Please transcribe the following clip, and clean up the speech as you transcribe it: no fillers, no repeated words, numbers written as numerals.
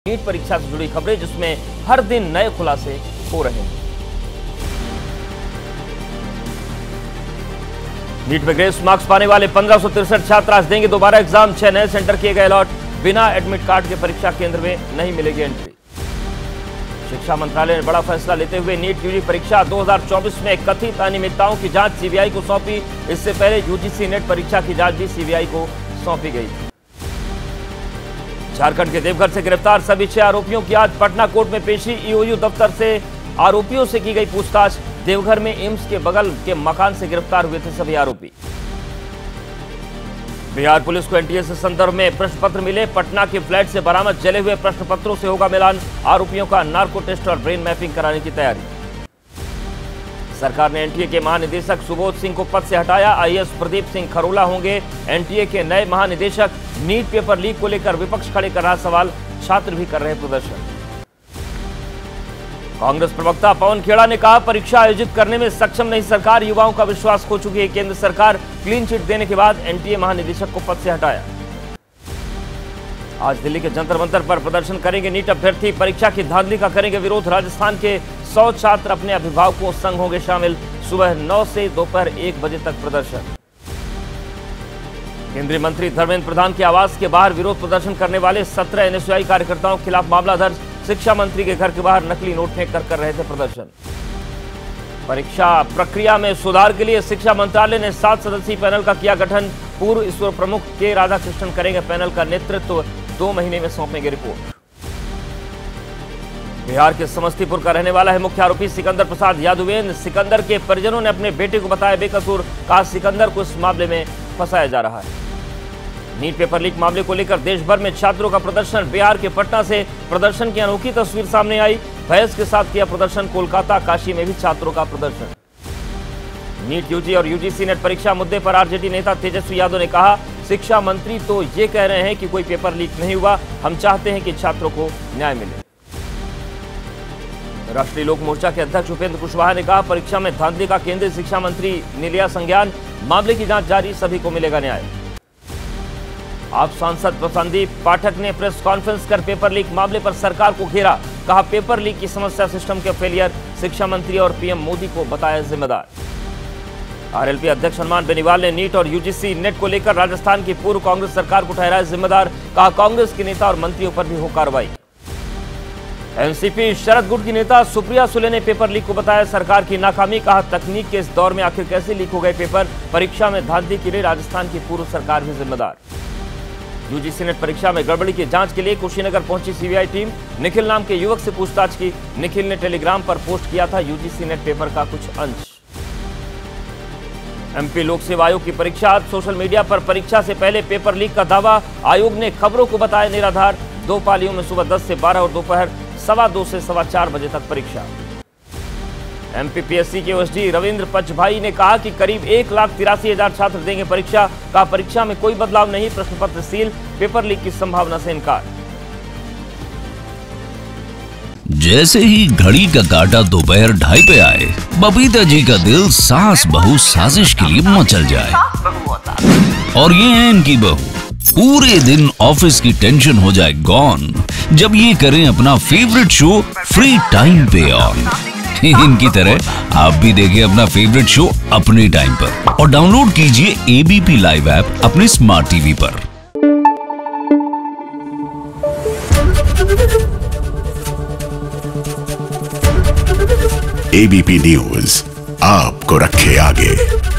NEET परीक्षा से जुड़ी खबरें, जिसमें हर दिन नए खुलासे हो रहे हैं। नीट में ग्रेस मार्क्स पाने वाले 1563 छात्र आज देंगे दोबारा एग्जाम। 6 नए सेंटर किए गए अलॉट। बिना एडमिट कार्ड के परीक्षा केंद्र में नहीं मिलेगी एंट्री। शिक्षा मंत्रालय ने बड़ा फैसला लेते हुए नीट यूजी परीक्षा 2024 में कथित अनियमितताओं की जांच सीबीआई को सौंपी। इससे पहले यूजीसी नेट परीक्षा की जांच भी सीबीआई को सौंपी गई। झारखंड के देवघर से गिरफ्तार सभी 6 आरोपियों की आज पटना कोर्ट में पेशी। ईओयू दफ्तर से आरोपियों से की गई पूछताछ। देवघर में एम्स के बगल के मकान से गिरफ्तार हुए थे सभी आरोपी। बिहार पुलिस को एनटीए से संदर्भ में प्रश्न पत्र मिले। पटना के फ्लैट से बरामद जले हुए प्रश्न पत्रों से होगा मिलान। आरोपियों का नार्को टेस्ट और ब्रेन मैपिंग कराने की तैयारी। सरकार ने एनटीए के महानिदेशक सुबोध सिंह को पद से हटाया। आईएएस प्रदीप सिंह खरोला होंगे एनटीए के नए महानिदेशक। नीट पेपर लीक को लेकर विपक्ष खड़े कर रहा सवाल, छात्र भी कर रहे प्रदर्शन। कांग्रेस प्रवक्ता पवन खेड़ा ने कहा, परीक्षा आयोजित करने में सक्षम नहीं सरकार, युवाओं का विश्वास खो चुकी है केंद्र सरकार। क्लीन चिट देने के बाद एनटीए महानिदेशक को पद से हटाया। आज दिल्ली के जंतर मंतर पर प्रदर्शन करेंगे नीट अभ्यर्थी। परीक्षा की धांधली का करेंगे विरोध। राजस्थान के 100 छात्र अपने अभिभावकों संग होंगे शामिल। सुबह 9 से दोपहर 1 बजे तक प्रदर्शन। केंद्रीय मंत्री धर्मेंद्र प्रधान के आवास के बाहर विरोध प्रदर्शन करने वाले 17 एनएसयूआई कार्यकर्ताओं के खिलाफ मामला दर्ज। शिक्षा मंत्री के घर के बाहर नकली नोट फेंक कर रहे थे प्रदर्शन। परीक्षा प्रक्रिया में सुधार के लिए शिक्षा मंत्रालय ने 7 सदस्यीय पैनल का किया गठन। पूर्व इसरो प्रमुख के राधाकृष्णन करेंगे पैनल का नेतृत्व। 2 महीने में सौंपेंगे रिपोर्ट। बिहार के समस्तीपुर का रहने वाला है मुख्य आरोपी सिकंदर प्रसाद यादवेन। सिकंदर के परिजनों ने अपने बेटे को बताया बेकसूर। कहा सिकंदर को इस मामले में फंसाया जा रहा है। नीट पेपर लीक मामले को लेकर देश भर में छात्रों का प्रदर्शन। बिहार के पटना से प्रदर्शन की अनोखी तस्वीर सामने आई। बहस के साथ किया प्रदर्शन। कोलकाता, काशी में भी छात्रों का प्रदर्शन। नीट यूजी और यूजीसी नेट परीक्षा मुद्दे पर आरजेडी नेता तेजस्वी यादव ने कहा, शिक्षा मंत्री तो ये कह रहे हैं कि कोई पेपर लीक नहीं हुआ, हम चाहते हैं कि छात्रों को न्याय मिले। राष्ट्रीय लोक मोर्चा के अध्यक्ष उपेंद्र कुशवाहा ने कहा, परीक्षा में धांधली का केंद्रीय शिक्षा मंत्री ने लिया संज्ञान। मामले की जांच जारी, सभी को मिलेगा न्याय। आप सांसद प्रसन्नदीप पाठक ने प्रेस कॉन्फ्रेंस कर पेपर लीक मामले पर सरकार को घेरा। कहा, पेपर लीक की समस्या सिस्टम के फेलियर। शिक्षा मंत्री और पीएम मोदी को बताया जिम्मेदार। आरएलपी अध्यक्ष हनुमान बेनीवाल ने नीट और यूजीसी नेट को लेकर राजस्थान की पूर्व कांग्रेस सरकार को ठहराया जिम्मेदार। कहा, कांग्रेस के नेता और मंत्रियों पर भी हो कार्रवाई। एनसीपी शरद गुट की नेता सुप्रिया सुले ने पेपर लीक को बताया सरकार की नाकामी। कहा, तकनीक के इस दौर में आखिर कैसे लीक हो गए पेपर। परीक्षा में धांधली के लिए राजस्थान की पूर्व सरकार भी जिम्मेदार। यूजीसी नेट परीक्षा में गड़बड़ी की जांच के लिए कुशीनगर पहुंची सीबीआई टीम। निखिल नाम के युवक से पूछताछ की। निखिल ने टेलीग्राम पर पोस्ट किया था यूजीसी नेट पेपर का कुछ अंश। एमपी लोक सेवा आयोग की परीक्षा आज। सोशल मीडिया पर परीक्षा से पहले पेपर लीक का दावा। आयोग ने खबरों को बताया निराधार। 2 पालियों में सुबह 10 से 12 और दोपहर 2:15 से 4:15 बजे तक परीक्षा। एमपीपीएससी के ओएसडी रविंद्र पचभाई ने कहा कि करीब 1,83,000 छात्र देंगे परीक्षा। कहा, परीक्षा में कोई बदलाव नहीं, प्रश्न पत्र सील। पेपर लीक की संभावना से इनकार। जैसे ही घड़ी का काटा दोपहर 2:30 पे आए, बबीता जी का दिल सास बहू साजिश के लिए मचल जाए। और ये है इनकी बहू। पूरे दिन ऑफिस की टेंशन हो जाए गॉन जब ये करें अपना फेवरेट शो फ्री टाइम पे ऑन। इनकी तरह आप भी देखें अपना फेवरेट शो अपने टाइम पर और डाउनलोड कीजिए एबीपी लाइव ऐप अपने स्मार्ट टीवी पर। एबीपी न्यूज आपको रखे आगे।